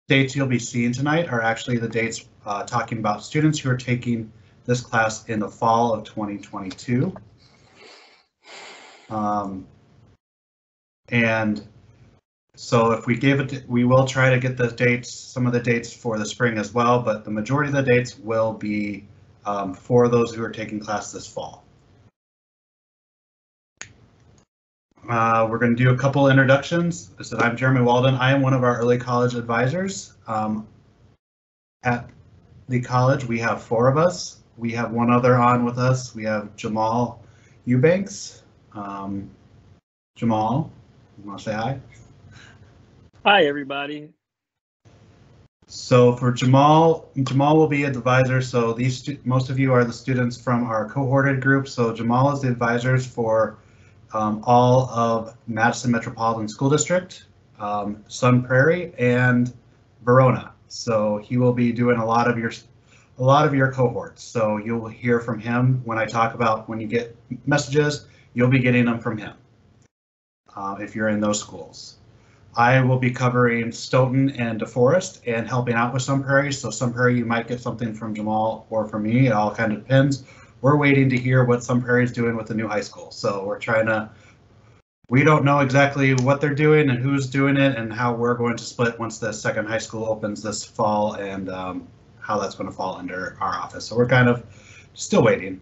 dates you'll be seeing tonight are actually the dates talking about students who are taking this class in the fall of 2022. And so if we gave it, we will try to get the dates, some of the dates for the spring as well, but the majority of the dates will be for those who are taking class this fall. We're going to do a couple introductions. I said, I'm Jeremy Walden. I am one of our early college advisors. At the college, we have 4 of us. We have one other on with us. We have Jamal Eubanks. Jamal, you want to say hi? Hi, everybody. So for Jamal will be an advisor. So these most of you are the students from our cohorted group. So Jamal is the advisors for all of Madison Metropolitan School District, Sun Prairie, and Verona. So he will be doing a lot of your cohorts. So you'll hear from him when I talk about when you get messages, you'll be getting them from him if you're in those schools. I will be covering Stoughton and DeForest and helping out with Sun Prairie. So Sun Prairie, you might get something from Jamal or from me. It all kind of depends. We're waiting to hear what Sun Prairie is doing with the new high school. So we're trying to, we don't know exactly what they're doing and who's doing it and how we're going to split once the second high school opens this fall and how that's going to fall under our office. So we're kind of still waiting.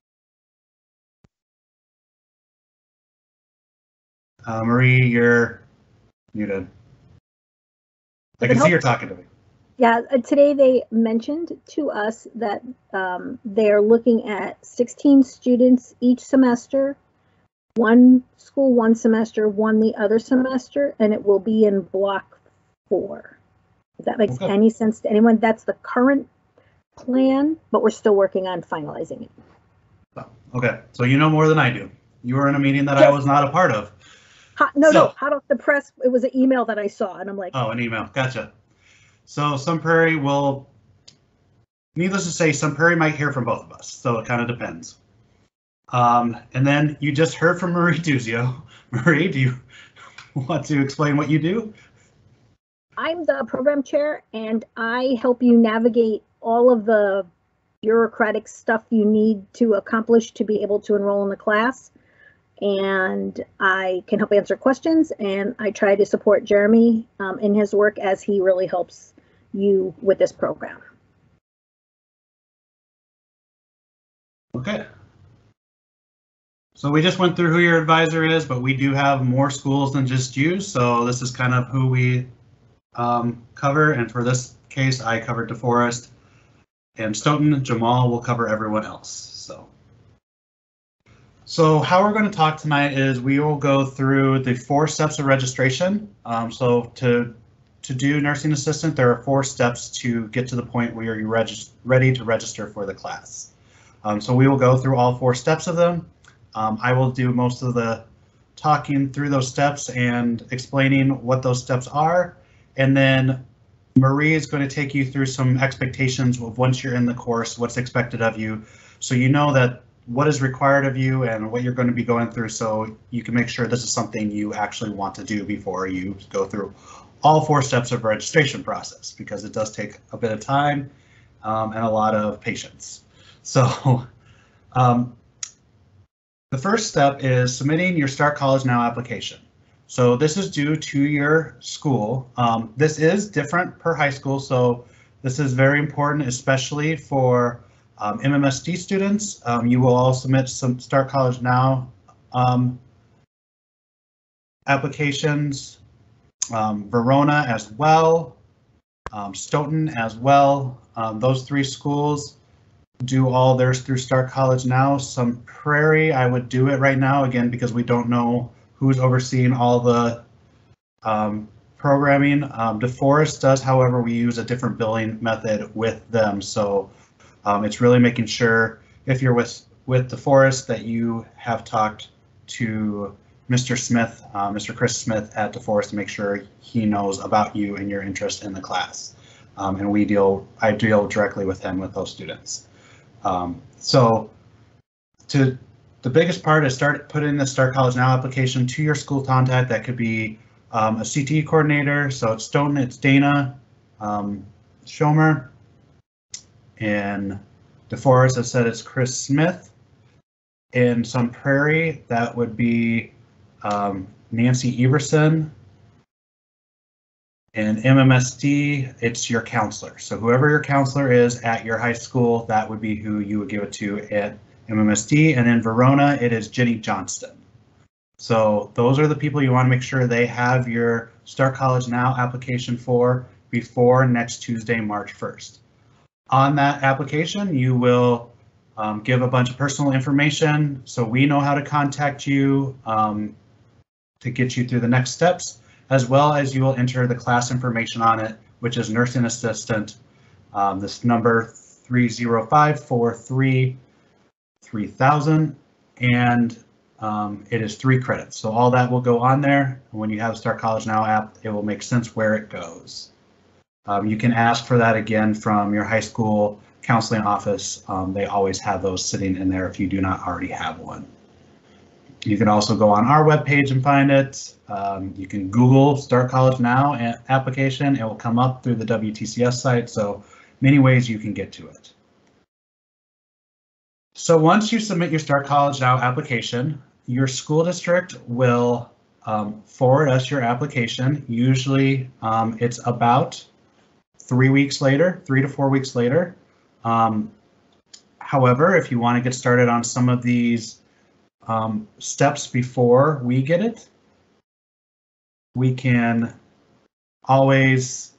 Marie, you're muted. I can see you're talking to me. Yeah, today they mentioned to us that they're looking at 16 students each semester, one school one semester, one the other semester, and it will be in block 4. If that makes any sense to anyone, that's the current plan, but we're still working on finalizing it. Okay, so you know more than I do. You were in a meeting that I was not a part of. No, hot off the press, it was an email that I saw, and I'm like, oh, an email, gotcha. So Sun Prairie will, needless to say, Sun Prairie might hear from both of us, so it kind of depends. And then you just heard from Marie Duzio. Marie, do you want to explain what you do? I'm the program chair, and I help you navigate all of the bureaucratic stuff you need to accomplish to be able to enroll in the class. And I can help answer questions, and I try to support Jeremy in his work as he really helps you with this program. Okay. So we just went through who your advisor is, but we do have more schools than just you. So this is kind of who we cover. And for this case, I covered DeForest and Stoughton. Jamal will cover everyone else. So how we're going to talk tonight is we will go through the 4 steps of registration. So to do nursing assistant, there are 4 steps to get to the point where you're ready to register for the class. So we will go through all 4 steps of them. I will do most of the talking through those steps and explaining what those steps are. And then Marie is going to take you through some expectations of once you're in the course, what's expected of you. So you know that what is required of you and what you're going to be going through, so you can make sure this is something you actually want to do before you go through all 4 steps of registration process, because it does take a bit of time and a lot of patience. So the first step is submitting your Start College Now application. So this is due to your school. This is different per high school, so this is very important, especially for MMSD students. You will all submit some Start College Now applications, Verona as well, Stoughton as well. Those 3 schools do all theirs through Start College Now. Sun Prairie, I would do it right now, again, because we don't know who's overseeing all the programming. DeForest does, however, we use a different billing method with them. So it's really making sure if you're with DeForest that you have talked to Mr. Smith, Mr. Chris Smith at DeForest to make sure he knows about you and your interest in the class. And I deal directly with him with those students. So the biggest part is putting the Start College Now application to your school contact. That could be a CTE coordinator. So at Stoughton, it's Dana. Schomer. In DeForest, I said it's Chris Smith. In Sun Prairie, that would be Nancy Everson. In MMSD, it's your counselor. So whoever your counselor is at your high school, that would be who you would give it to at MMSD. And in Verona, it is Jenny Johnston. So those are the people you want to make sure they have your Start College Now application for before next Tuesday, March 1st. On that application, you will give a bunch of personal information so we know how to contact you to get you through the next steps, as well as you will enter the class information on it, which is nursing assistant, this number 305433000, and it is 3 credits. So all that will go on there. When you have Start College Now app, it will make sense where it goes. You can ask for that again from your high school counseling office. They always have those sitting in there if you do not already have one. You can also go on our webpage and find it. You can Google Start College Now application. It will come up through the WTCS site. So many ways you can get to it. So once you submit your Start College Now application, your school district will forward us your application. Usually it's about 3 weeks later, 3 to 4 weeks later. However, if you want to get started on some of these steps before we get it, we can always,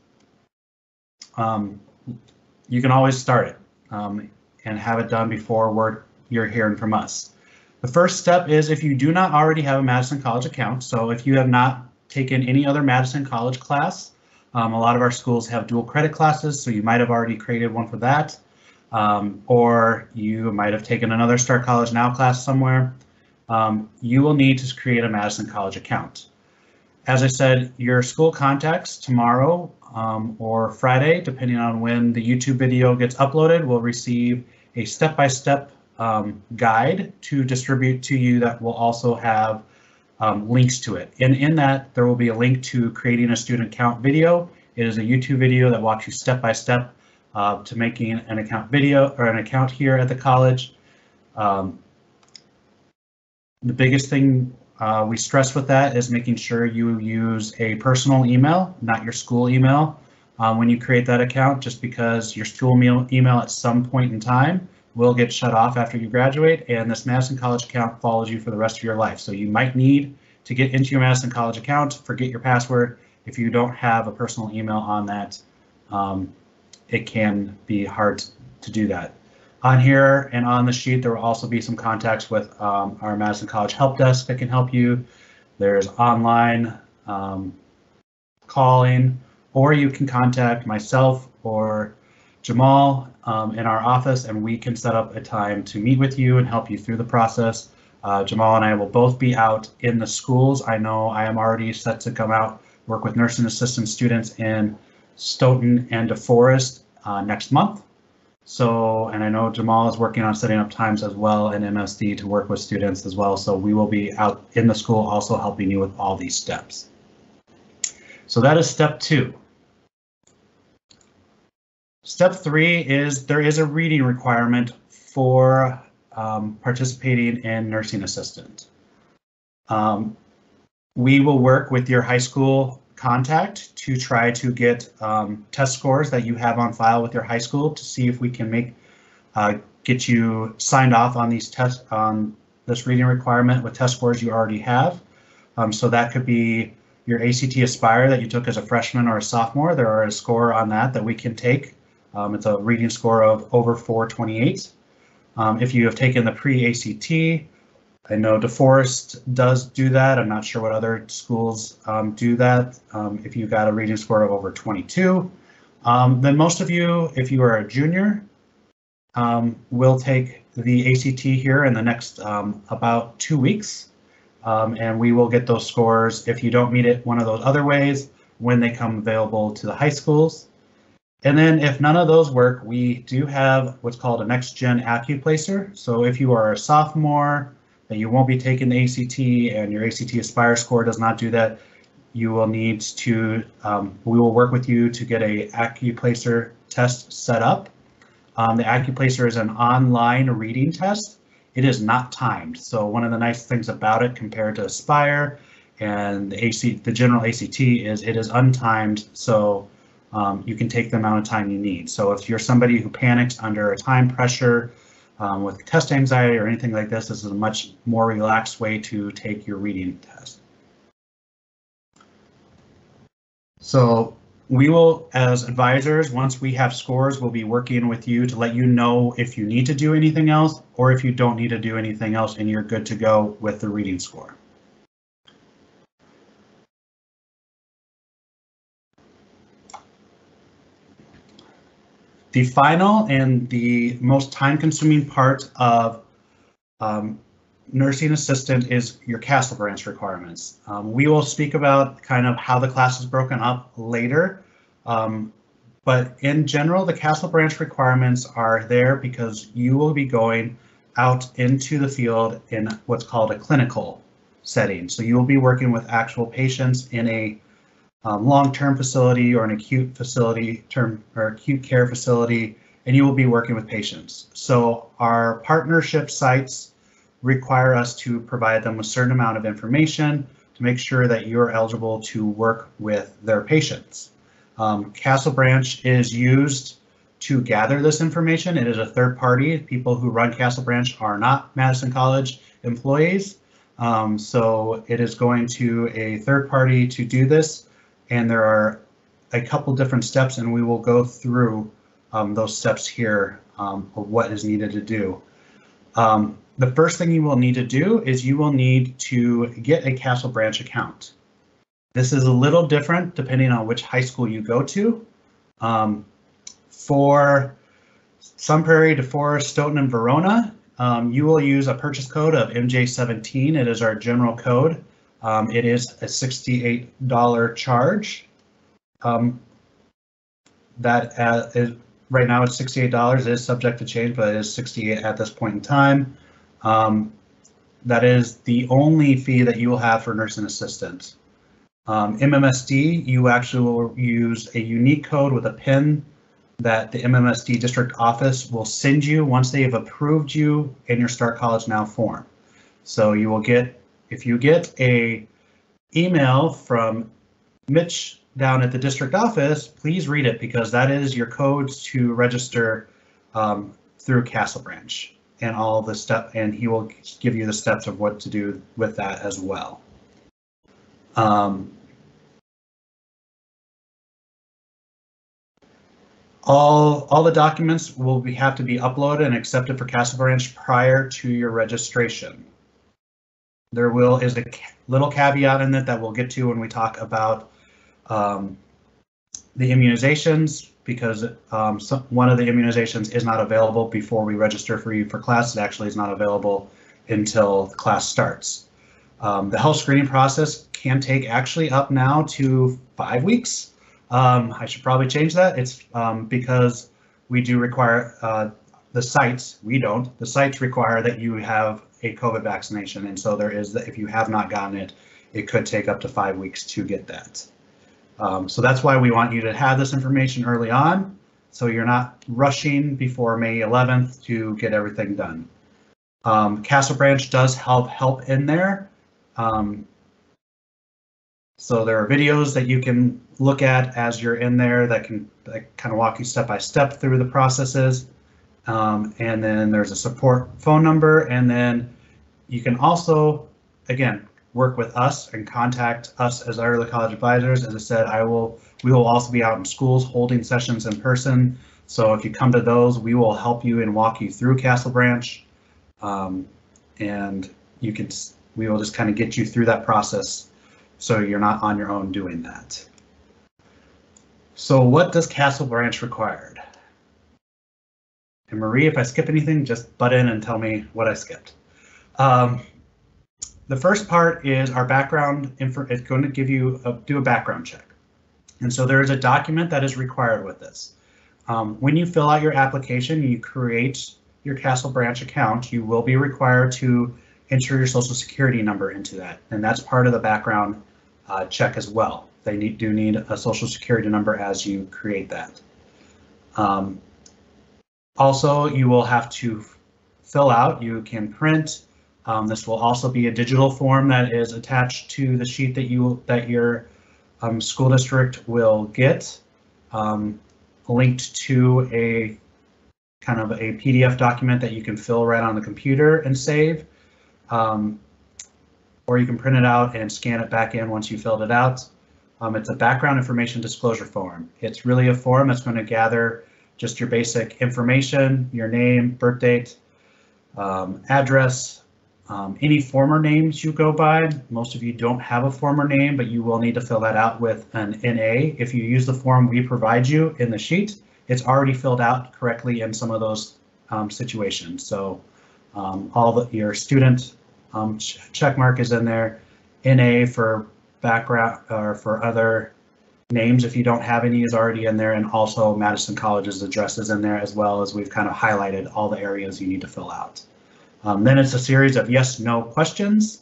you can always start it and have it done before you're hearing from us. The first step is if you do not already have a Madison College account, so if you have not taken any other Madison College class, a lot of our schools have dual credit classes, so you might have already created one for that, or you might have taken another Start College Now class somewhere. You will need to create a Madison College account. As I said, your school contacts tomorrow or Friday, depending on when the YouTube video gets uploaded, will receive a step-by-step guide to distribute to you that will also have links to it. And in that, there will be a link to creating a student account video. It is a YouTube video that walks you step by step to making an account video or an account here at the college. The biggest thing we stress with that is making sure you use a personal email, not your school email, when you create that account, just because your school email at some point in time will get shut off after you graduate, and this Madison College account follows you for the rest of your life. So you might need to get into your Madison College account, forget your password. If you don't have a personal email on that, it can be hard to do that. On here and on the sheet, there will also be some contacts with our Madison College Help Desk that can help you. There's online calling, or you can contact myself or Jamal in our office, and we can set up a time to meet with you and help you through the process. Jamal and I will both be out in the schools. I know I am already set to come out, work with nursing assistant students in Stoughton and DeForest next month. So, and I know Jamal is working on setting up times as well in MSD to work with students as well. So we will be out in the school also helping you with all these steps. So that is step 2. Step 3 is there is a reading requirement for participating in nursing assistant. We will work with your high school contact to try to get test scores that you have on file with your high school to see if we can get you signed off on these tests, on this reading requirement with test scores you already have. So that could be your ACT Aspire that you took as a freshman or a sophomore. There are a score on that we can take. It's a reading score of over 428. If you have taken the pre-ACT, I know DeForest does do that. I'm not sure what other schools do that. If you got a reading score of over 22, then most of you, if you are a junior, will take the ACT here in the next about 2 weeks, and we will get those scores if you don't meet it one of those other ways when they come available to the high schools. And then if none of those work, we do have what's called a Next Gen AccuPlacer. So if you are a sophomore, and you won't be taking the ACT and your ACT Aspire score does not do that, you will need to, we will work with you to get a AccuPlacer test set up. The AccuPlacer is an online reading test. It is not timed. So one of the nice things about it compared to Aspire and the general ACT is it is untimed. So you can take the amount of time you need. So if you're somebody who panics under a time pressure with test anxiety or anything like this is a much more relaxed way to take your reading test. So we will, as advisors, once we have scores, we'll be working with you to let you know if you need to do anything else or if you don't need to do anything else and you're good to go with the reading score. The final and the most time-consuming part of nursing assistant is your Castle Branch requirements. We will speak about kind of how the class is broken up later, but in general, the Castle Branch requirements are there because you will be going out into the field in what's called a clinical setting. So you will be working with actual patients in a long-term facility or an acute facility acute care facility, and you will be working with patients. So our partnership sites require us to provide them a certain amount of information to make sure that you're eligible to work with their patients. Castle Branch is used to gather this information. It is a third party. People who run Castle Branch are not Madison College employees. So it is going to a third party to do this. And there are a couple different steps, and we will go through those steps here of what is needed to do. The first thing you will need to do is you will need to get a Castle Branch account. This is a little different depending on which high school you go to. For Sun Prairie, DeForest, Stoughton, and Verona, you will use a purchase code of MJ17. It is our general code. It is a $68 charge. That is right now it's $68. It is subject to change, but it is $68 at this point in time. That is the only fee that you will have for nursing assistant. MMSD, you actually will use a unique code with a PIN that the MMSD district office will send you once they have approved you in your Start College Now form. So you will get, if you get a email from Mitch down at the district office, please read it because that is your codes to register through Castle Branch and all the stuff, and he will give you the steps of what to do with that as well. All the documents will have to be uploaded and accepted for Castle Branch prior to your registration. There is a little caveat in it that we'll get to when we talk about the immunizations, because one of the immunizations is not available before we register for you for class. It actually is not available until the class starts. The health screening process can take actually up now to 5 weeks. I should probably change that. It's because we do require the sites, the sites require that you have a COVID vaccination. And so there is that if you have not gotten it, it could take up to 5 weeks to get that. So that's why we want you to have this information early on, so you're not rushing before May 11th to get everything done. Castle Branch does help in there. So there are videos that you can look at as you're in there that kind of walk you step by step through the processes. And then there's a support phone number, and then you can also, again, work with us and contact us as early college advisors. As I said, we will also be out in schools holding sessions in person. So if you come to those, we will help you and walk you through Castle Branch. And we will just kind of get you through that process so you're not on your own doing that. So what does Castle Branch require? And Marie, if I skip anything, just butt in and tell me what I skipped. The first part is our background info. It's going to give you do a background check. And so there is a document that is required with this. When you fill out your application, you create your Castle Branch account, you will be required to enter your social security number into that. And that's part of the background check as well. They do need a social security number as you create that. Also, you will have to fill out, you can print. This will also be a digital form that is attached to the sheet that your school district will get, linked to a kind of a PDF document that you can fill right on the computer and save. Or you can print it out and scan it back in once you filled it out. It's a background information disclosure form. It's really a form that's going to gather just your basic information, your name, birth date, address, any former names you go by. Most of you don't have a former name, but you will need to fill that out with an NA. If you use the form we provide you in the sheet, it's already filled out correctly in some of those situations. So your student check mark is in there, NA for background or for other names if you don't have any is already in there, and also Madison College's address is in there, as well as we've kind of highlighted all the areas you need to fill out. Then it's a series of yes/no questions,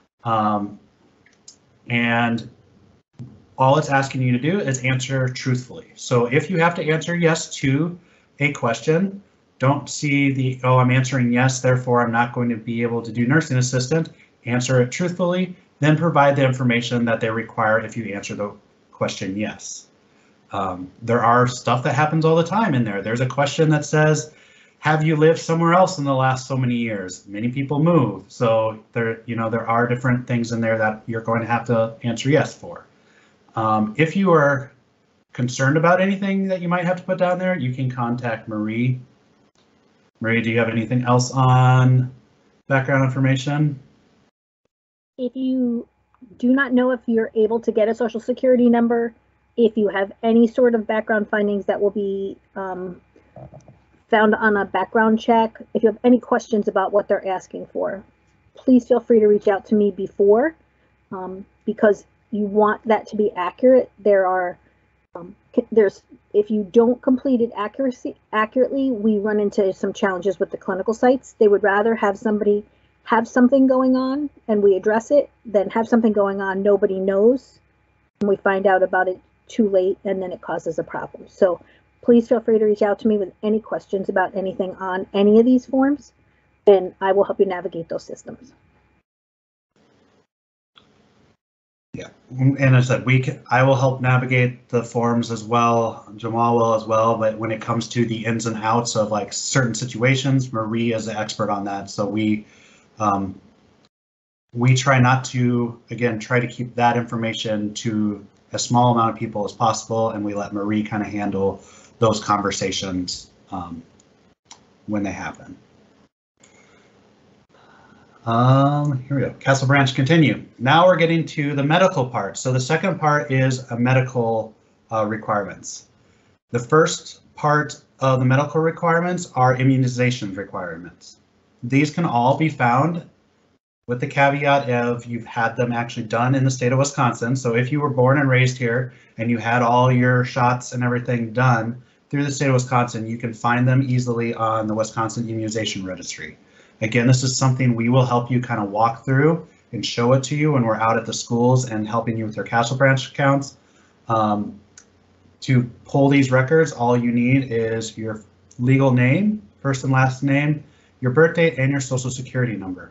and all it's asking you to do is answer truthfully. So if you have to answer yes to a question, don't see the, oh, I'm answering yes, therefore I'm not going to be able to do nursing assistant. Answer it truthfully, then provide the information that they require if you answer the question yes. There are stuff that happens all the time in there. There's a question that says, have you lived somewhere else in the last so many years? Many people move, so there are different things in there that you're going to have to answer yes for. If you are concerned about anything that you might have to put down there, you can contact Marie. Marie, do you have anything else on background information? If you do not know if you're able to get a social security number, if you have any sort of background findings that will be found on a background check, if you have any questions about what they're asking for, please feel free to reach out to me before, because you want that to be accurate. If you don't complete it accurately, we run into some challenges with the clinical sites. They would rather have somebody have something going on and we address it than have something going on nobody knows and we find out about it too late and then it causes a problem. So please feel free to reach out to me with any questions about anything on any of these forms, and I will help you navigate those systems. Yeah, and as I said, I will help navigate the forms as well. Jamal will as well, but when it comes to the ins and outs of like certain situations, Marie is the expert on that. So we try not to, again, try to keep that information to a small amount of people as possible, and we let Marie kind of handle those conversations when they happen. Here we go. Castle Branch continue. Now we're getting to the medical part. So the second part is a medical requirements. The first part of the medical requirements are immunization requirements. These can all be found with the caveat of you've had them actually done in the state of Wisconsin. So if you were born and raised here and you had all your shots and everything done through the state of Wisconsin, you can find them easily on the Wisconsin Immunization Registry. Again, this is something we will help you kind of walk through and show it to you when we're out at the schools and helping you with your Castle Branch accounts. To pull these records, all you need is your legal name, first and last name, your birth date, and your social security number.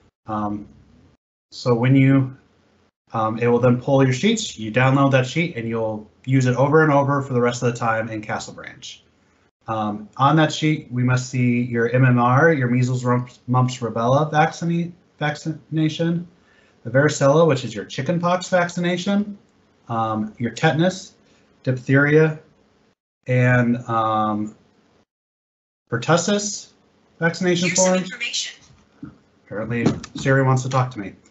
So when you, it will then pull your sheets, you download that sheet and you'll use it over and over for the rest of the time in Castle Branch. On that sheet, we must see your MMR, your measles, mumps, rubella vaccination, the varicella, which is your chickenpox vaccination, your tetanus, diphtheria, and pertussis vaccination form. Apparently, Siri wants to talk to me.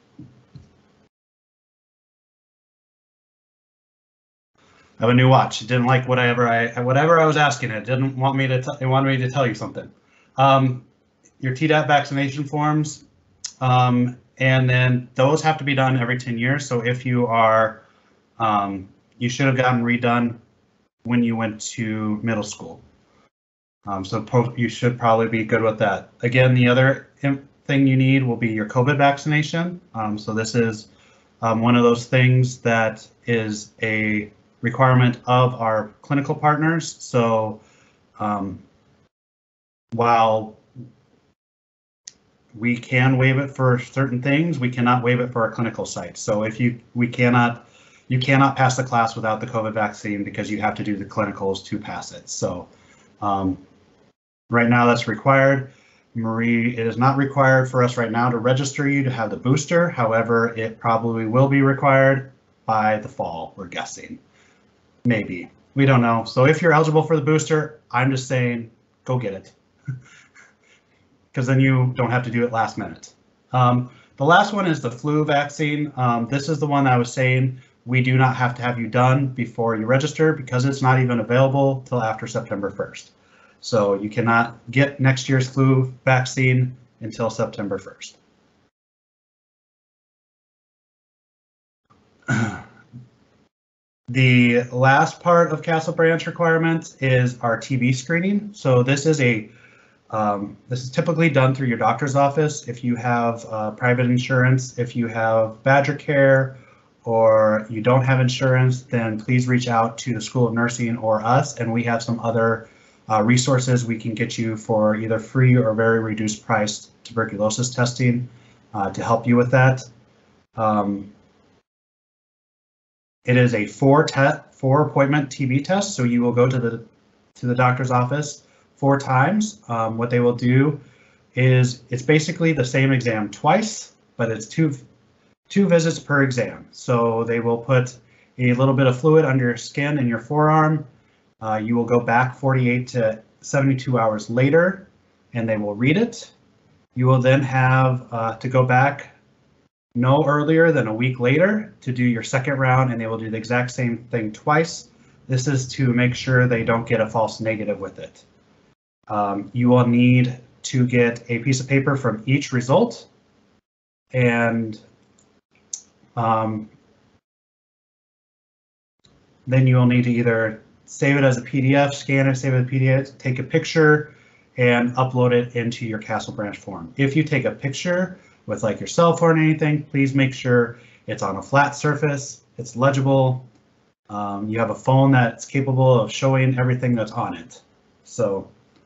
I have a new watch. It didn't like whatever I was asking it. It didn't want me to. It wanted me to tell you something. Your Tdap vaccination forms, and then those have to be done every 10 years. So if you are, you should have gotten redone when you went to middle school. So you should probably be good with that. Again, the other thing you need will be your COVID vaccination. So this is one of those things that is a requirement of our clinical partners. So while we can waive it for certain things, we cannot waive it for our clinical sites. So if you cannot pass the class without the COVID vaccine because you have to do the clinicals to pass it. So right now that's required. Marie, it is not required for us right now to register you to have the booster. However, it probably will be required by the fall, we're guessing. Maybe, we don't know. So if you're eligible for the booster, I'm just saying, go get it. Because then you don't have to do it last minute. The last one is the flu vaccine. This is the one I was saying we do not have to have you done before you register because it's not even available till after September 1st. So you cannot get next year's flu vaccine until September 1st. The last part of Castle Branch requirements is our TB screening. So this is this is typically done through your doctor's office. If you have private insurance, if you have Badger Care, or you don't have insurance, then please reach out to the School of Nursing or us, and we have some other resources we can get you for either free or very reduced price tuberculosis testing to help you with that. It is a four appointment TB test, so you will go to the doctor's office 4 times. What they will do is it's basically the same exam twice, but it's two visits per exam. So they will put a little bit of fluid under your skin in your forearm. You will go back 48 to 72 hours later, and they will read it. You will then have to go back no earlier than a week later to do your second round, and they will do the exact same thing twice. This is to make sure they don't get a false negative with it. You will need to get a piece of paper from each result, and then you will need to either save it as a PDF, scan it, save it as a PDF, take a picture, and upload it into your Castle Branch form. If you take a picture with like your cell phone or anything, please make sure it's on a flat surface, it's legible, you have a phone that's capable of showing everything that's on it. So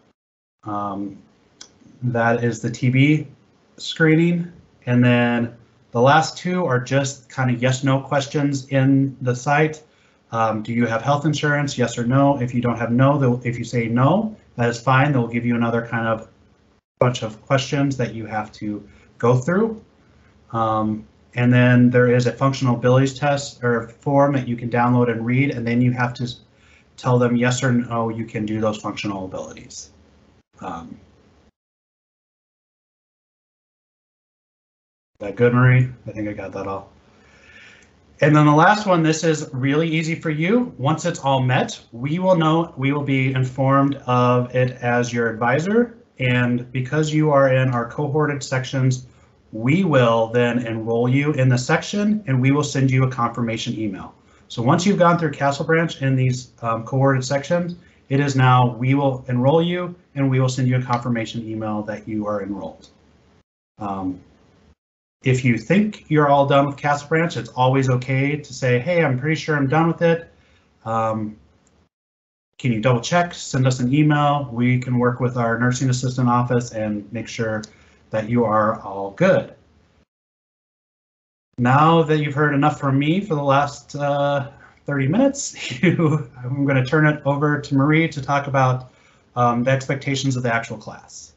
that is the TB screening. And then the last 2 are just kind of yes/no questions in the site. Do you have health insurance? Yes or no. If you don't have no, if you say no, that is fine. They'll give you another kind of bunch of questions that you have to go through. And then there is a functional abilities test or form that you can download and read, and then you have to tell them yes or no you can do those functional abilities. That good, Marie? I think I got that all. And then the last one, this is really easy for you. Once it's all met, we will be informed of it as your advisor. And because you are in our cohorted sections, we will then enroll you in the section and we will send you a confirmation email. So once you've gone through Castle Branch in these cohorted sections, it is now we will enroll you and we will send you a confirmation email that you are enrolled. If you think you're all done with Castle Branch, it's always okay to say, hey, I'm pretty sure I'm done with it. Can you double check, send us an email? We can work with our nursing assistant office and make sure that you are all good. Now that you've heard enough from me for the last 30 minutes, I'm going to turn it over to Marie to talk about the expectations of the actual class.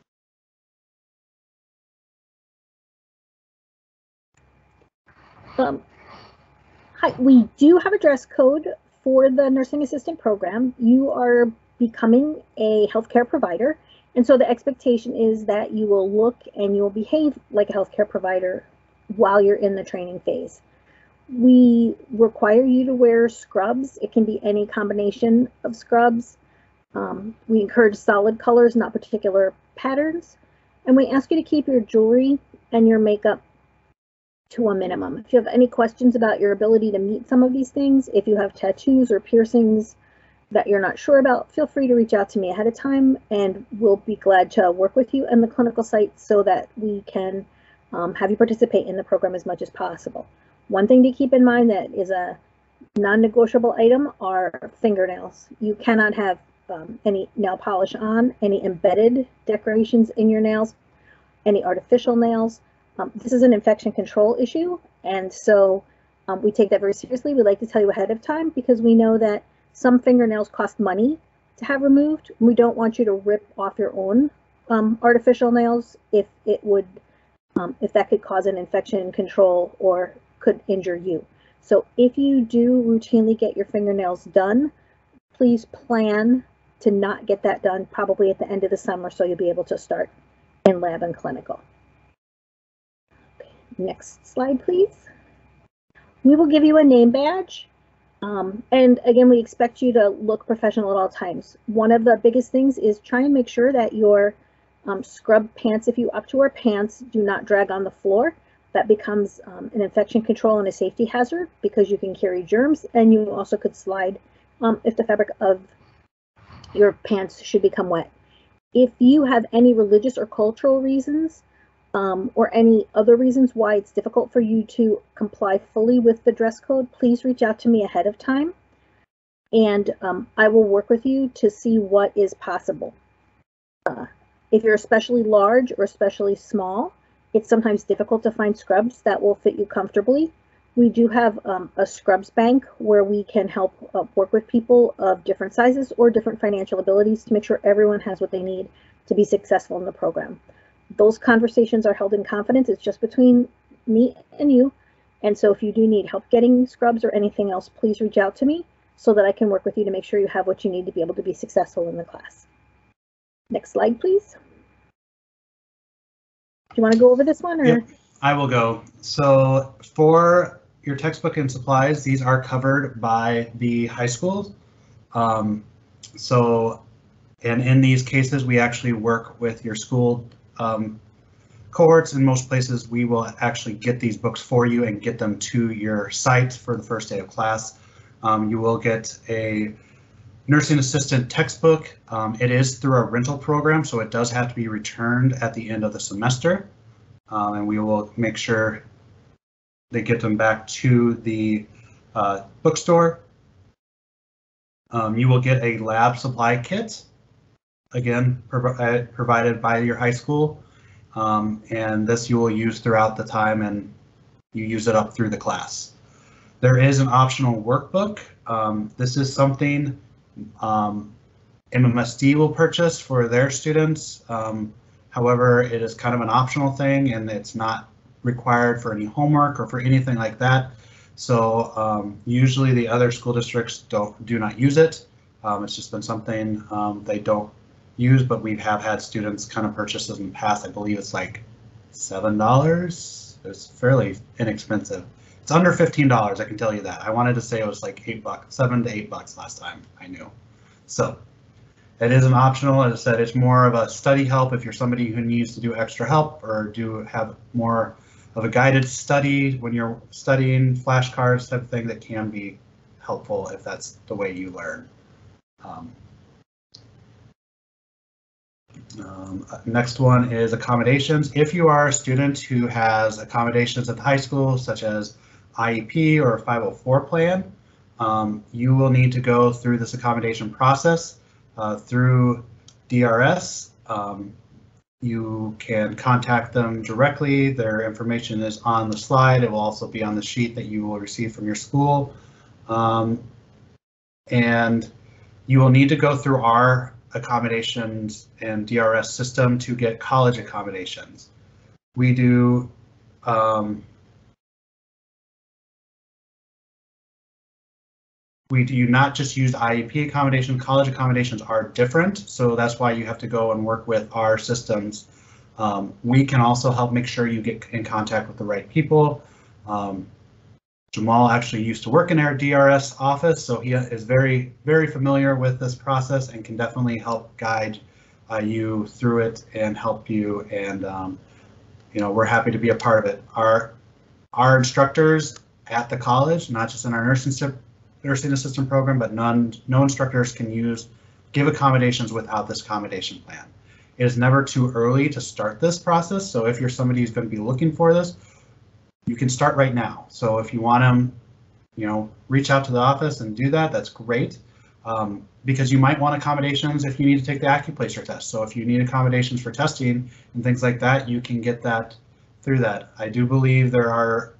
Hi, we do have a dress code for the nursing assistant program. You are becoming a healthcare provider, and so the expectation is that you will look and you will behave like a healthcare provider while you're in the training phase. We require you to wear scrubs. It can be any combination of scrubs. We encourage solid colors, not particular patterns, and we ask you to keep your jewelry and your makeup to a minimum. If you have any questions about your ability to meet some of these things, if you have tattoos or piercings that you're not sure about, feel free to reach out to me ahead of time and we'll be glad to work with you and the clinical site so that we can have you participate in the program as much as possible. One thing to keep in mind that is a non-negotiable item are fingernails. You cannot have any nail polish on, any embedded decorations in your nails, any artificial nails. This is an infection control issue, and so we take that very seriously. We like to tell you ahead of time because we know that some fingernails cost money to have removed. We don't want you to rip off your own artificial nails if that could cause an infection control or could injure you. So if you do routinely get your fingernails done, please plan to not get that done probably at the end of the summer so you'll be able to start in lab and clinical. Okay, next slide, please. We will give you a name badge. And again, we expect you to look professional at all times. One of the biggest things is try and make sure that your scrub pants, if you up to wear pants, do not drag on the floor. That becomes an infection control and a safety hazard because you can carry germs, and you also could slide if the fabric of your pants should become wet. If you have any religious or cultural reasons or any other reasons why it's difficult for you to comply fully with the dress code, please reach out to me ahead of time, and I will work with you to see what is possible. If you're especially large or especially small, it's sometimes difficult to find scrubs that will fit you comfortably. We do have a scrubs bank where we can help work with people of different sizes or different financial abilities to make sure everyone has what they need to be successful in the program. Those conversations are held in confidence. It's just between me and you. And so if you do need help getting scrubs or anything else, please reach out to me so that I can work with you to make sure you have what you need to be able to be successful in the class. Next slide, please. Do you want to go over this one? Or? Yep, I will go. So for your textbook and supplies, these are covered by the high school. And in these cases, we actually work with your school cohorts. In most places, we will actually get these books for you and get them to your site for the first day of class. You will get a nursing assistant textbook. It is through our rental program, so it does have to be returned at the end of the semester. And we will make sure they get them back to the bookstore. You will get a lab supply kit, again, provided by your high school. And this you will use throughout the time and you use it up through the class. There is an optional workbook. This is something MMSD will purchase for their students. However, it is kind of an optional thing and it's not required for any homework or for anything like that. So usually the other school districts do not use it. It's just been something they don't use, but we have had students kind of purchase this in the past. I believe it's like $7. It's fairly inexpensive. It's under $15, I can tell you that. I wanted to say it was like $8, $7 to $8 last time I knew. So it is an optional. As I said, it's more of a study help if you're somebody who needs to do extra help or do have more of a guided study when you're studying, flashcards type of thing that can be helpful if that's the way you learn. Next one is accommodations. If you are a student who has accommodations at the high school, such as IEP or a 504 plan, you will need to go through this accommodation process through DRS. You can contact them directly. Their information is on the slide. It will also be on the sheet that you will receive from your school. And you will need to go through our accommodations and DRS system to get college accommodations. We do not just use IEP accommodation. College accommodations are different, so that's why you have to go and work with our systems. We can also help make sure you get in contact with the right people. Jamal actually used to work in our DRS office, so he is very, very familiar with this process and can definitely help guide you through it and help you. And you know, we're happy to be a part of it. Our instructors at the college, not just in our nursing assistant program, but no instructors can give accommodations without this accommodation plan. It is never too early to start this process. So if you're somebody who's going to be looking for this, you can start right now. So if you want them, reach out to the office and do that, that's great. Because you might want accommodations if you need to take the Accuplacer test. So if you need accommodations for testing and things like that, you can get that through that. I do believe there are,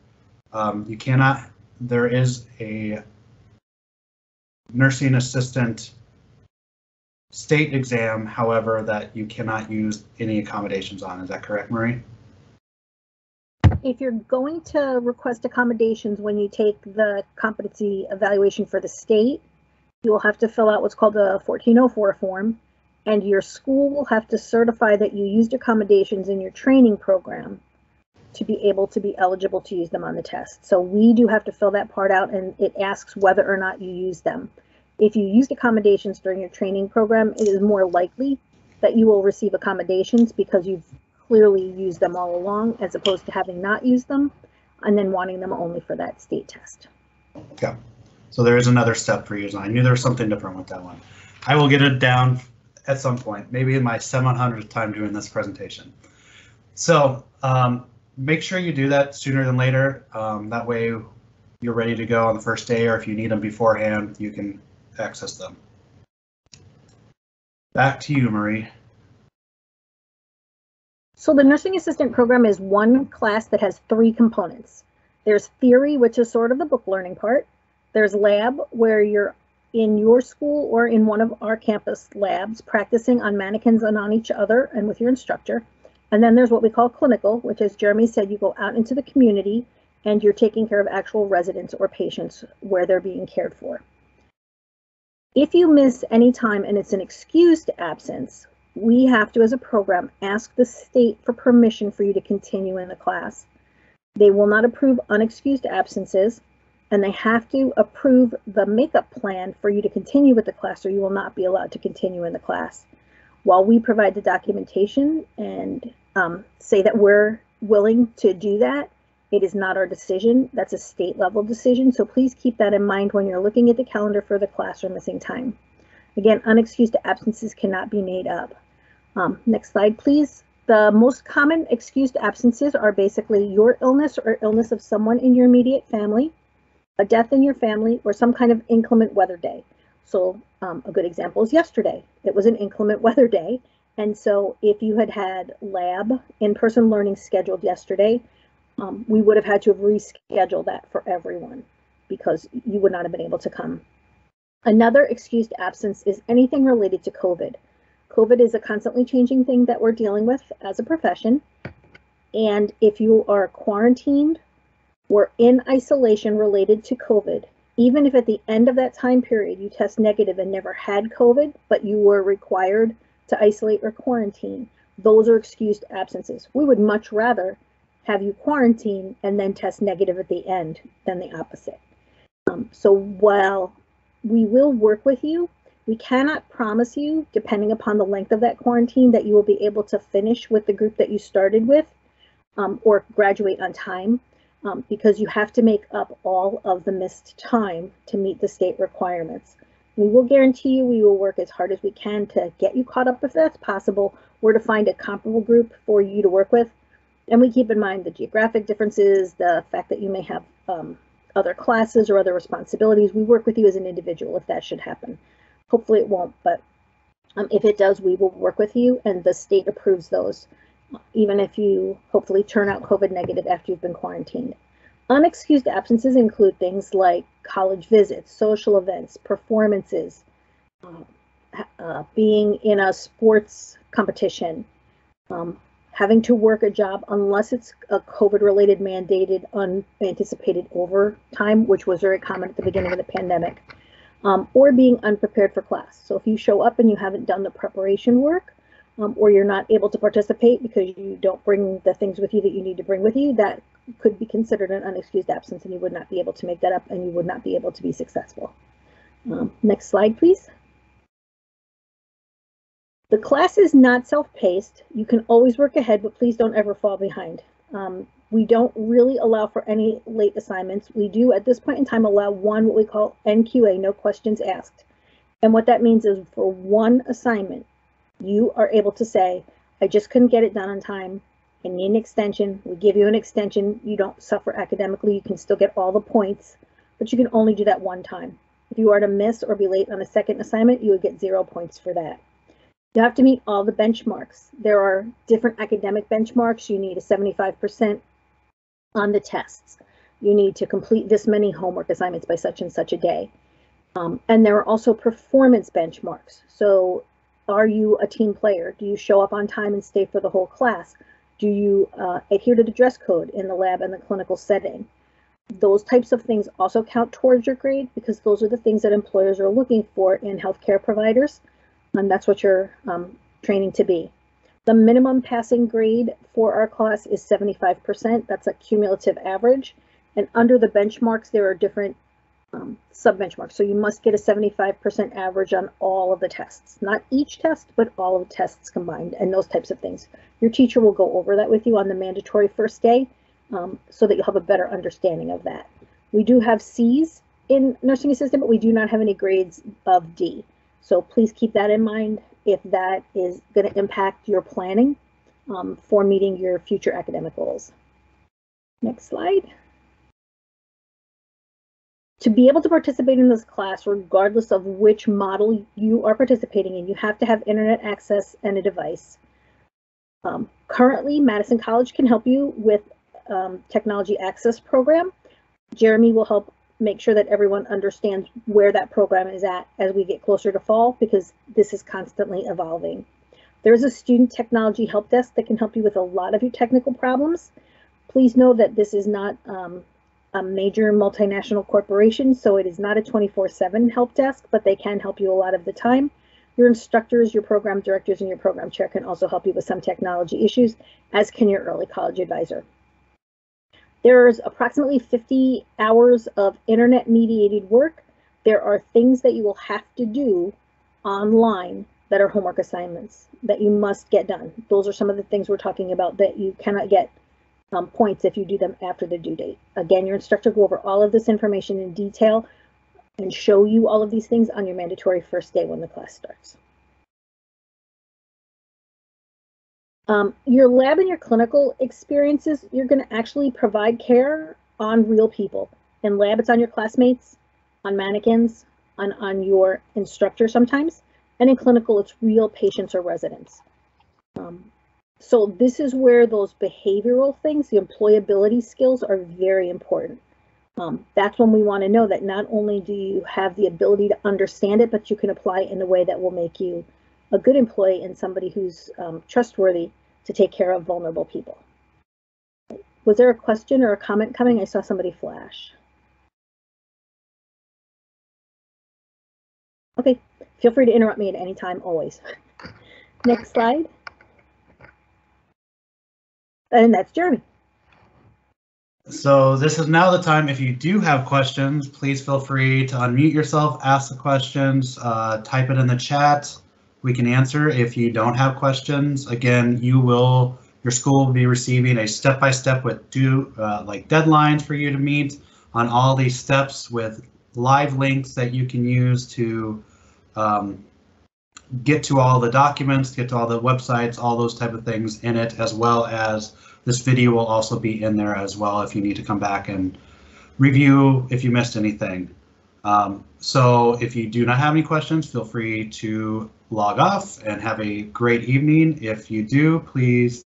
there is a nursing assistant state exam, however, that you cannot use any accommodations on. Is that correct, Marie? If you're going to request accommodations when you take the competency evaluation for the state, you will have to fill out what's called a 1404 form, and your school will have to certify that you used accommodations in your training program to be able to be eligible to use them on the test. So we do have to fill that part out, and it asks whether or not you use them. If you used accommodations during your training program, it is more likely that you will receive accommodations because you've clearly used them all along, as opposed to having not used them and then wanting them only for that state test. Yeah. So there is another step for you. I knew there was something different with that one. I will get it down at some point, maybe in my 700th time doing this presentation. So make sure you do that sooner than later. That way you're ready to go on the first day, or if you need them beforehand, you can access them. Back to you, Marie. So the nursing assistant program is one class that has 3 components. There's theory, which is sort of the book learning part. There's lab, where you're in your school or in one of our campus labs practicing on mannequins and on each other and with your instructor. And then there's what we call clinical, which, as Jeremy said, you go out into the community and you're taking care of actual residents or patients where they're being cared for. If you miss any time and it's an excused absence, we have to, as a program, ask the state for permission for you to continue in the class. They will not approve unexcused absences, and they have to approve the makeup plan for you to continue with the class, or you will not be allowed to continue in the class. While we provide the documentation and say that we're willing to do that, it is not our decision. That's a state level decision. So please keep that in mind when you're looking at the calendar for the class or missing time. Again, unexcused absences cannot be made up. Next slide, please. The most common excused absences are basically your illness or illness of someone in your immediate family, a death in your family, or some kind of inclement weather day. So a good example is yesterday. It was an inclement weather day. And so if you had lab in-person learning scheduled yesterday, we would have had to have rescheduled that for everyone because you would not have been able to come. Another excused absence is anything related to COVID. COVID is a constantly changing thing that we're dealing with as a profession. And if you are quarantined or in isolation related to COVID, even if at the end of that time period you test negative and never had COVID, but you were required to isolate or quarantine, those are excused absences. We would much rather have you quarantine and then test negative at the end than the opposite. So while we will work with you, we cannot promise you, depending upon the length of that quarantine, that you will be able to finish with the group that you started with or graduate on time, because you have to make up all of the missed time to meet the state requirements. We will guarantee you we will work as hard as we can to get you caught up if that's possible, or to find a comparable group for you to work with. And we keep in mind the geographic differences, the fact that you may have other classes or other responsibilities. We work with you as an individual if that should happen. Hopefully it won't, but if it does, we will work with you, and the state approves those, even if you hopefully turn out COVID negative after you've been quarantined. Unexcused absences include things like college visits, social events, performances, being in a sports competition, having to work a job unless it's a COVID-related mandated unanticipated overtime, which was very common at the beginning of the pandemic, or being unprepared for class. So if you show up and you haven't done the preparation work, or you're not able to participate because you don't bring the things with you that you need to bring with you, that could be considered an unexcused absence, and you would not be able to make that up, and you would not be able to be successful. Next slide, please. The class is not self-paced. You can always work ahead, but please don't ever fall behind. We don't really allow for any late assignments. We do, at this point in time, allow one, what we call NQA, no questions asked. And what that means is for one assignment, you are able to say, I just couldn't get it done on time. and need an extension, we give you an extension. You don't suffer academically. You can still get all the points, but you can only do that one time. If you are to miss or be late on a second assignment, you would get 0 points for that. You have to meet all the benchmarks. There are different academic benchmarks. You need a 75% on the tests. You need to complete this many homework assignments by such and such a day. And there are also performance benchmarks. So are you a team player? Do you show up on time and stay for the whole class? Do you adhere to the dress code in the lab and the clinical setting? Those types of things also count towards your grade, because those are the things that employers are looking for in healthcare providers, and that's what you're training to be. The minimum passing grade for our class is 75%. That's a cumulative average. And under the benchmarks, there are different sub-benchmarks. So you must get a 75% average on all of the tests, not each test, but all of the tests combined and those types of things. Your teacher will go over that with you on the mandatory first day, so that you'll have a better understanding of that. We do have C's in nursing assistant, but we do not have any grades of D. So please keep that in mind if that is going to impact your planning for meeting your future academic goals. Next slide. To be able to participate in this class, regardless of which model you are participating in, you have to have internet access and a device. Currently, Madison College can help you with technology access program. Jeremy will help make sure that everyone understands where that program is at as we get closer to fall, because this is constantly evolving. There's a student technology help desk that can help you with a lot of your technical problems. Please know that this is not a major multinational corporation, so it is not a 24/7 help desk, but they can help you a lot of the time. Your instructors, your program directors, and your program chair can also help you with some technology issues, as can your early college advisor. There's approximately 50 hours of internet-mediated work. There are things that you will have to do online that are homework assignments that you must get done. Those are some of the things we're talking about that you cannot get points if you do them after the due date. Again, your instructor will go over all of this information in detail and show you all of these things on your mandatory first day when the class starts. Your lab and your clinical experiences, you're going to actually provide care on real people. In lab, it's on your classmates, on mannequins, on your instructor sometimes, and in clinical, it's real patients or residents. So this is where those behavioral things, the employability skills, are very important. That's when we want to know that not only do you have the ability to understand it, but you can apply it in a way that will make you a good employee and somebody who's trustworthy to take care of vulnerable people. Was there a question or a comment coming? I saw somebody flash. Okay, feel free to interrupt me at any time, always. Next slide. And that's Jeremy. So this is now the time. If you do have questions, please feel free to unmute yourself, ask the questions, type it in the chat. We can answer. If you don't have questions, again, your school will be receiving a step-by-step with like deadlines for you to meet on all these steps with live links that you can use to get to all the documents, get to all the websites, all those type of things in it, as well as this video will also be in there as well if you need to come back and review if you missed anything. So if you do not have any questions, feel free to log off and have a great evening. If you do, please